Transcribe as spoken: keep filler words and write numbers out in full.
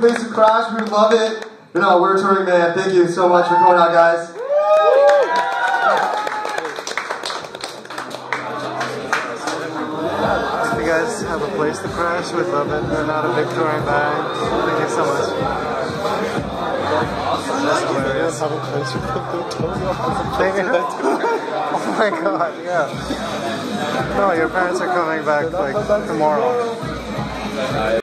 place to crash. We would love it. You know, we're a touring band. Thank you so much for coming out, guys. If you guys have a place to crash, we'd love it. We're not a big touring band. Thank you so much. That's hilarious. Have a place to put their toes up. Oh my god, yeah. No, your parents are coming back like tomorrow.